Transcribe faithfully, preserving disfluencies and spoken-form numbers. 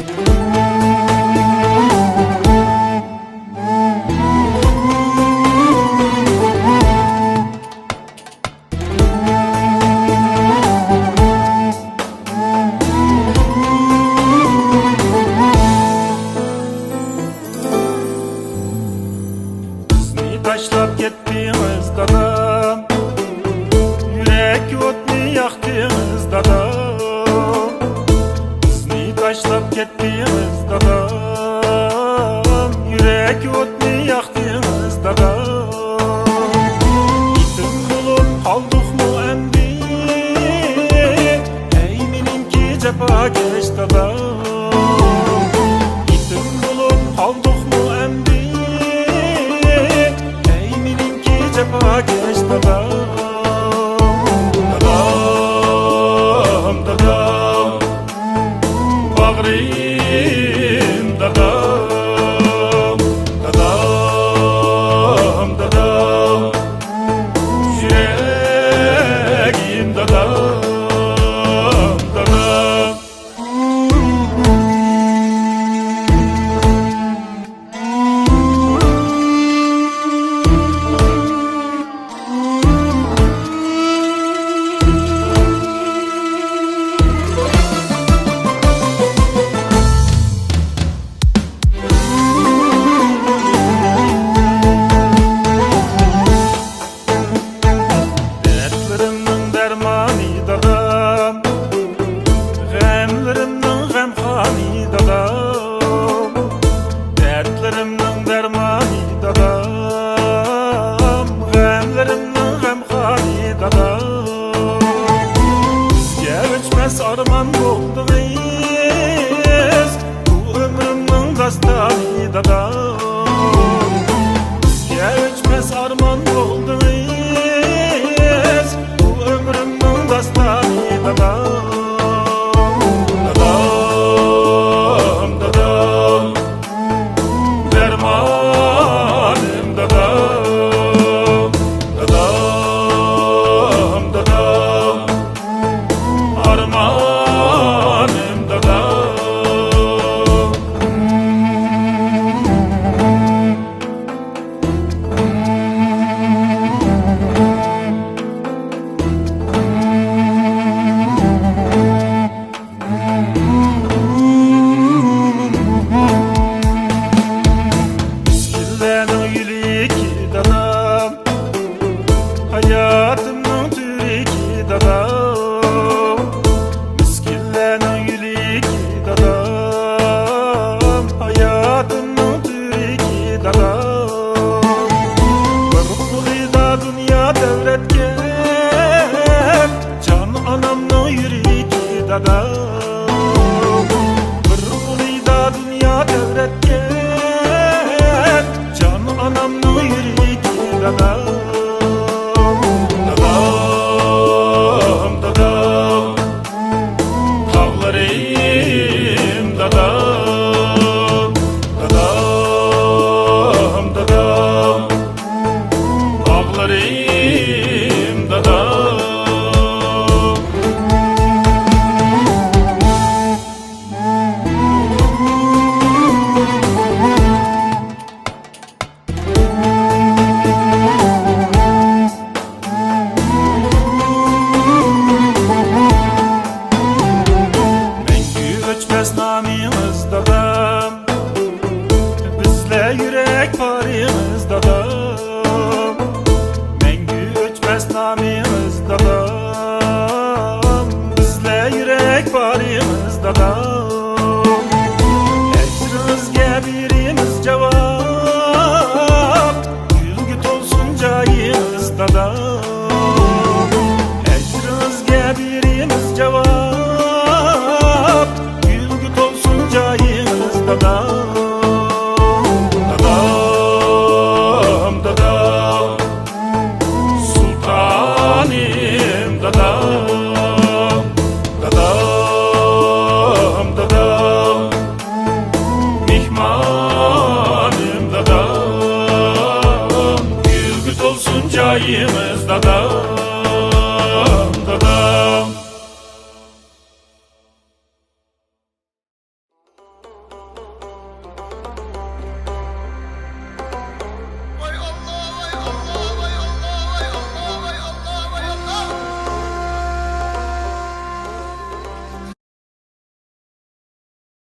Taşlap ketdiniz dadam, yürek o'tni yoqdingiz dadam. Bizni taşlap ketdiniz dadam, yürek o'tni yoqdingiz dadam. Yetim bo'lib qoldikmi endi, ey menimki jafokesh dadam. Yetim bo'lib qoldikmi endi, jafokesh dadam. Dadam, dadam, bag'rim dadam. Dadam, dadam, yuragim dadam. Dadam. Dertlerimden dermani dadam, gamlerimden gamhani dadam. Bizge o'chmas arman bo'ldingiz, bu ömrümden dastani dadam. Bizge o'chmas arman bo'ldingiz, bu ömrümden dastani dadam. Dermanim dadam, dadam, dadam, armanim dadam. Hayatımın türeki dadam, miskillerin yüleki dadam. Hayatımın türeki dadam. Bir kulida dünya devretken, can anamın yüreki dadam. Bir kulida dünya devretken, can anamın yüreki dadam.